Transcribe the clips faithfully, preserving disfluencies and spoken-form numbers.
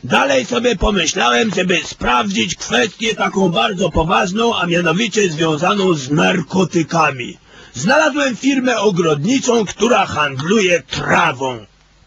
Dalej sobie pomyślałem, żeby sprawdzić kwestię taką bardzo poważną, a mianowicie związaną z narkotykami. Znalazłem firmę ogrodniczą, która handluje trawą.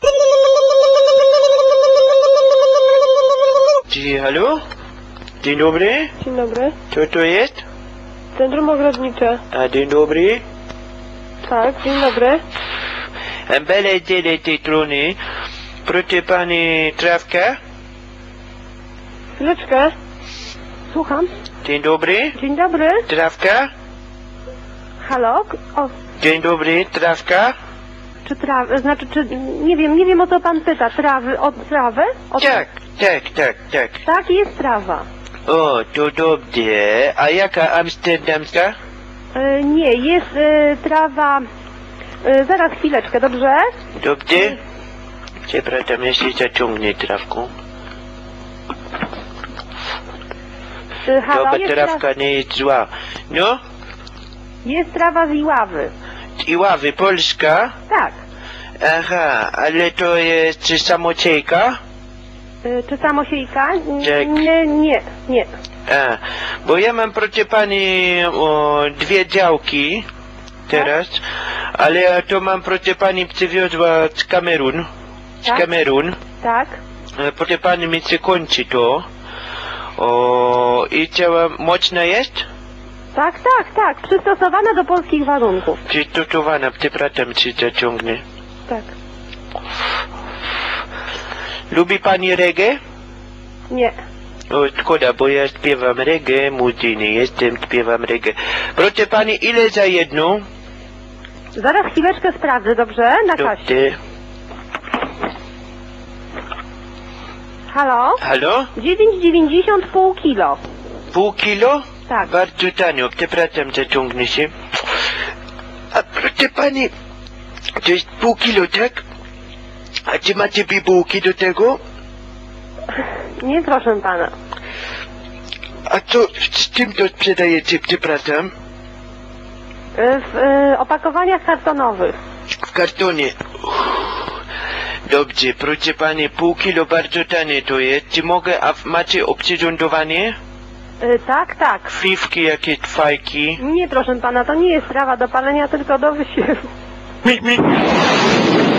Dzień, halo? Dzień dobry. Dzień dobry. Co to jest? Centrum Ogrodnicze. A dzień dobry. Tak, dzień dobry. Bele tyle tej strony. Proszę pani trawkę? Chwileczkę. Słucham. Dzień dobry. Dzień dobry. Trawka? Halo? O, Dzień dobry, trawka? czy trawy, znaczy, czy, nie wiem, nie wiem o co pan pyta. Trawy, o trawę? O, Tak, tak, tak, tak. Tak, jest trawa. O, to dobrze. A jaka amsterdamska? E, nie, jest e, trawa... E, zaraz chwileczkę, dobrze? Dobrze? Przepraszam, ja się zaciągnę trawką. E, halo, Dobra, jest, trawka tra nie jest zła. No? jest trawa z Iławy. I ławy, Polska? Tak. Aha, ale to jest samociejka? E, czy samosiejka? N- Tak. Nie, nie, nie. A, bo ja mam, proszę pani, o, dwie działki teraz, ale ja to mam, proszę pani, przywiozła z Kamerun, z Tak? Kamerun. Tak. E, Proszę pani, mi się kończy to. O, i chciała, mocna jest? Tak, tak, tak. Przystosowana do polskich warunków. Przystosowana, przepraszam, się zaciągnę. Tak. Lubi pani reggae? Nie. O, szkoda, bo ja śpiewam reggae, muzyny jestem, śpiewam reggae. Proszę pani, ile za jedną? Zaraz chwileczkę sprawdzę, dobrze? Na kasie. Dobrze. Halo? Halo? dziewięć dziewięćdziesiąt pół kilo. Pół kilo? Tak. Bardzo tanio, przepraszam, zaciągnę się. A proszę pani, to jest pół kilo, tak? A czy macie bibułki do tego? Nie, proszę pana. A co, z czym to sprzedajecie, przepraszam? Y, W y, opakowaniach kartonowych. W kartonie. Uff. Dobrze, proszę pani, pół kilo bardzo tanie to jest. Czy mogę, a macie oprzyrządowanie? Y, tak, tak. Fifki, jakieś fajki? Nie, proszę pana, to nie jest trawa do palenia, tylko do wysiewu. Mi, mi.